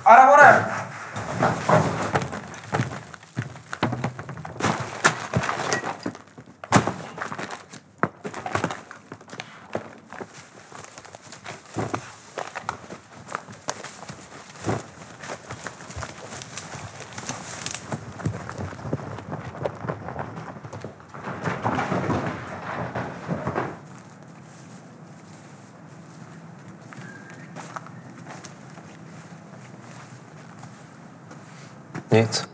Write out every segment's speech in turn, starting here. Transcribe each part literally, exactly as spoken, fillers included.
Aramone! Nic.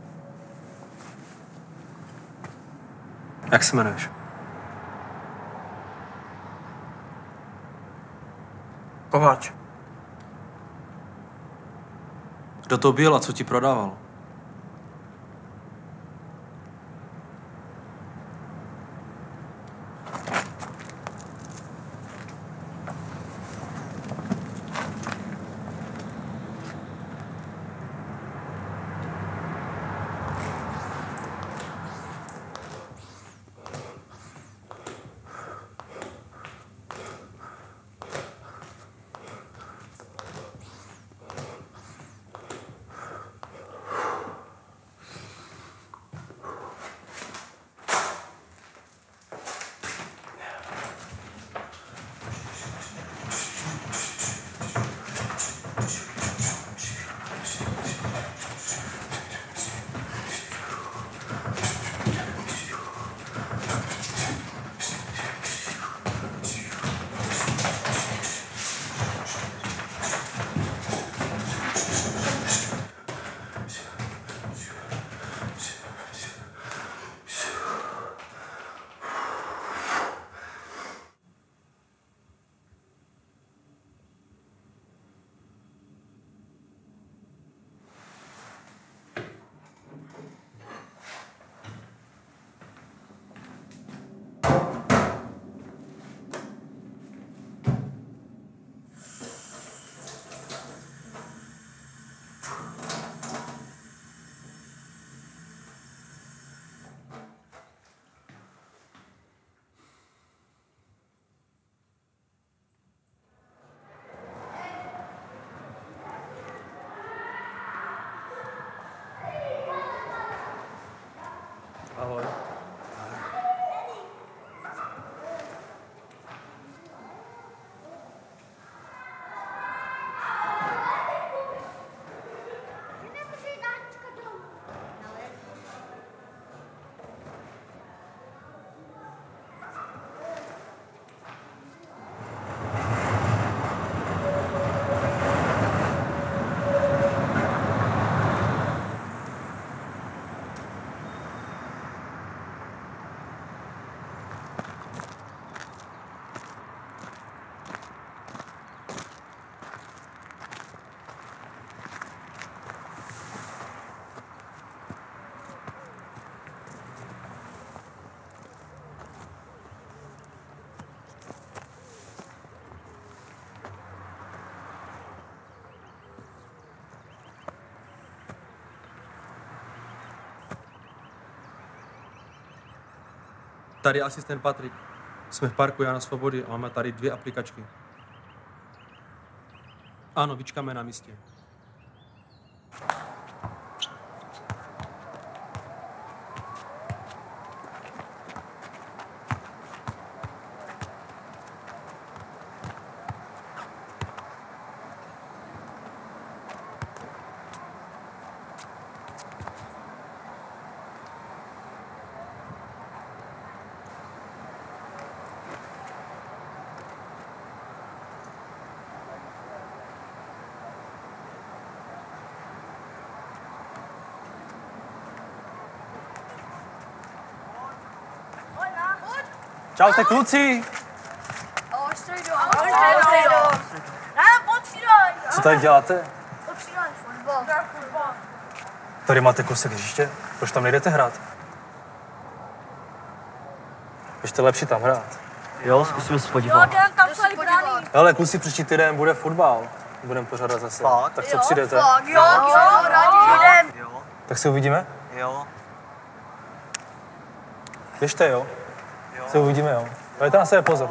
Jak se jmenuješ? Kováč. Kdo to byl a co ti prodával? Ahoj. Tady je asistent Patrik. Jsme v parku Jana Svobody a máme tady dvě aplikačky. Ano, vyčkáme na místě. Čaute kluci! Ahoj, strejdo. Ahoj, strejdo. Ne, potřídaj. Co tady děláte? Potřídaj fotbal. Fotbal. Tady máte kousek hřiště? Proč tam nejdete hrát? Ještě lepší tam hrát. Jo, zkusíme se Jo, podívat. jdem tam celý brány. Hele, kluci, příští týden bude fotbal. Budeme pořádat zase. Fakt? Tak co Jo, přijdete? fakt, jo, jo, rádi jdem. Jo, Tak se uvidíme? jo, Běžte, jo? jo. Se uvidíme, jo? Dajte na sebe pozor.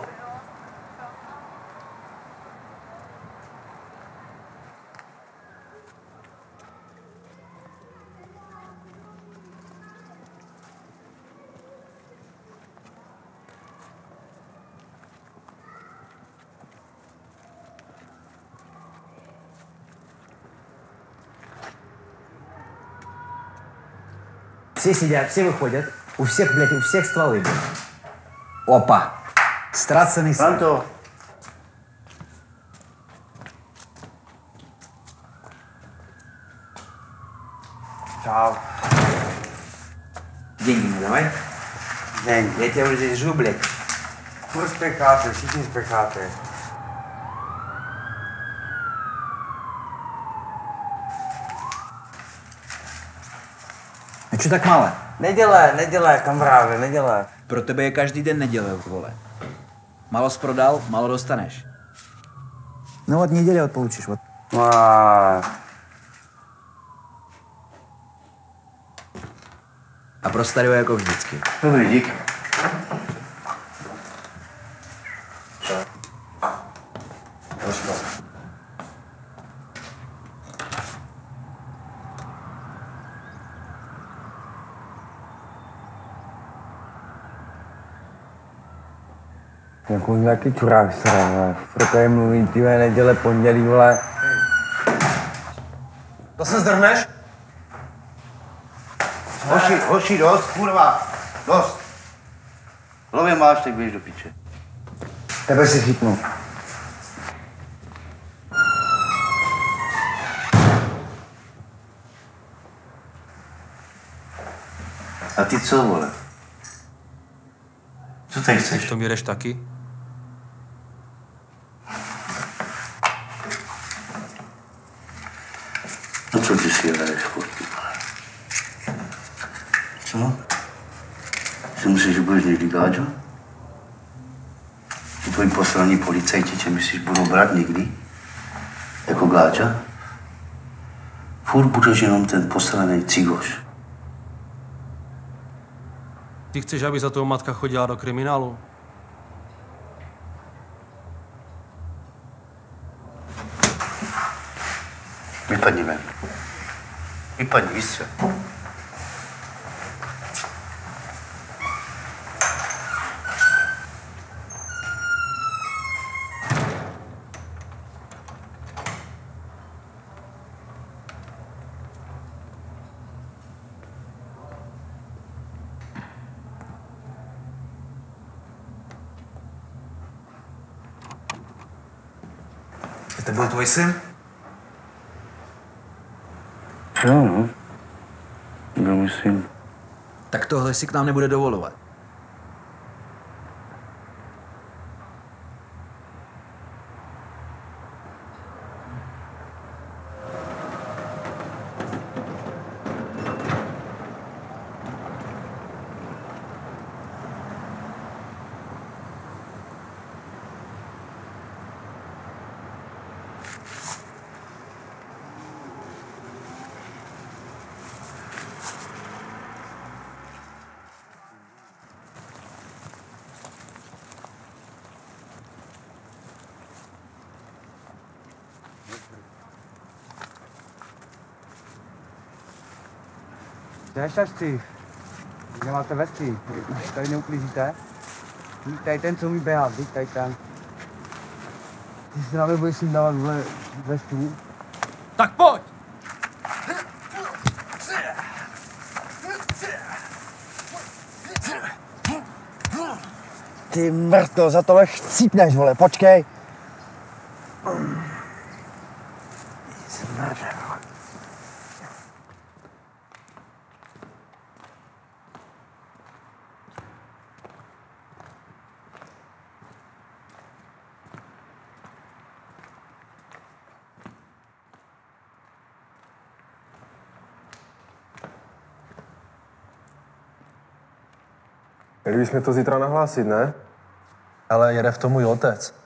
все сидят, все выходят. У всех, блядь, у всех стволы, блядь. Опа. Страцанный сын. Franto. Čau. Деньги мне давай. Деньги. Я тебя уже здесь жду, блядь. Furt spěcháte, všichni spěcháte. A čo tak málo? Neděle, neděle, kamaráde, neděle. Pro tebe je každý den neděle, vole. Málo jsi prodal, málo dostaneš. No od neděle odpoučíš, od. A... A pro starého jako vždycky. Dobrý, dík. Jako nějaký čurák sra, vole. Proto je mluví, ty vole, neděle, pondělí, vole. To se zdrhneš? Hoši, hoši, dost, kurva, dost. Hlavě máš, tak běž do piče. Tebe si chytnu. A ty co, vole? Co tady chceš? V tom jedeš taky? No co ty si hraješ fotky, vole? Co? Si myslíš, že budeš někdy gáčo? Ty tvoji posraní policajti tě myslíš, budou brát někdy? Jako gáča? Furt budeš jenom ten posraný cigoš. Ty chceš, aby za toho matka chodila do kriminálu? Vypadni ven. Vypadni, vystřel. To byl tvůj syn? Jo, no. Byl můj syn. Tak tohle si k nám nebude dovolovat. Šašci, kde máte vesky? Už tady neuklízíte? Tady ten, co umí běhat, víš, tady ten. Ty si na mě budeš jim dávat vle vesku? Tak pojď! Ty mrto, za tohle chcípneš, vole, počkej. Smrde, vole. Měli bychom to zítra nahlásit, ne? Ale jede v tom můj otec.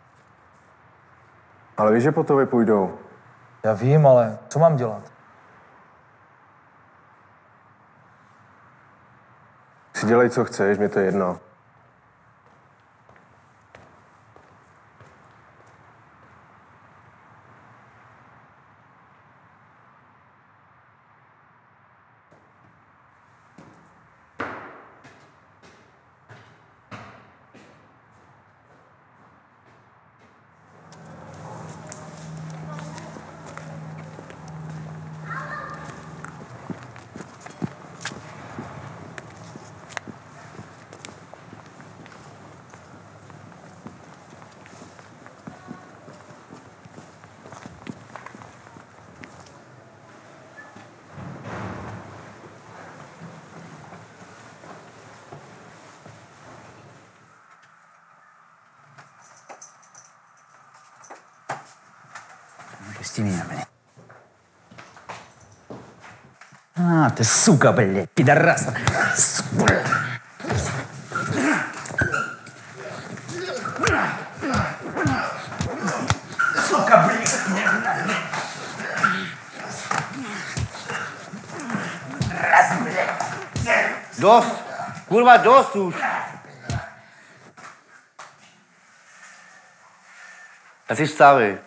Ale víš, že po tobě půjdou. Já vím, ale co mám dělat? Si dělej, co chceš, mě to je jedno. Пусти меня, блядь. А, ты сука, блядь, пидорас. Сука. Сука, блядь. Раз, блядь. Dost! Kurva, dost už! A ty stávej.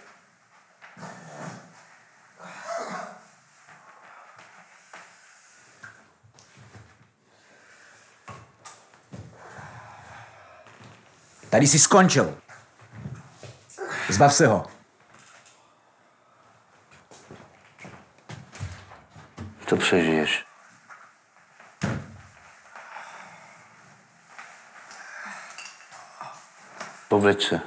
Tady jsi skončil. Zbav se ho. To přežiješ. Povleč se.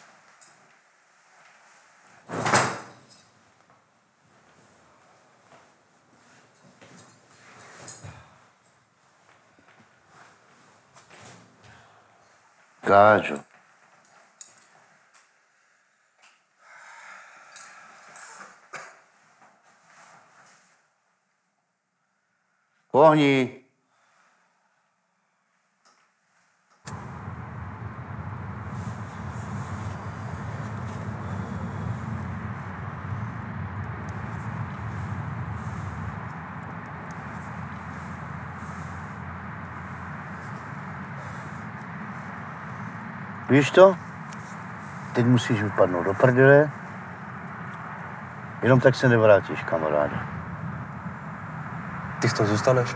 Gáčo. Pohni. Víš to? Teď musíš vypadnout do prdele. Jenom tak se nevrátíš, kamaráde. Ty v tom zůstaneš?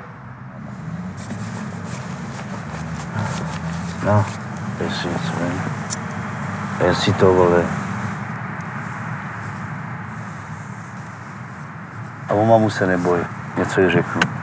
No, jestli něco vím. Jestli to, vole. A o mamu se neboj, něco jí řeknu.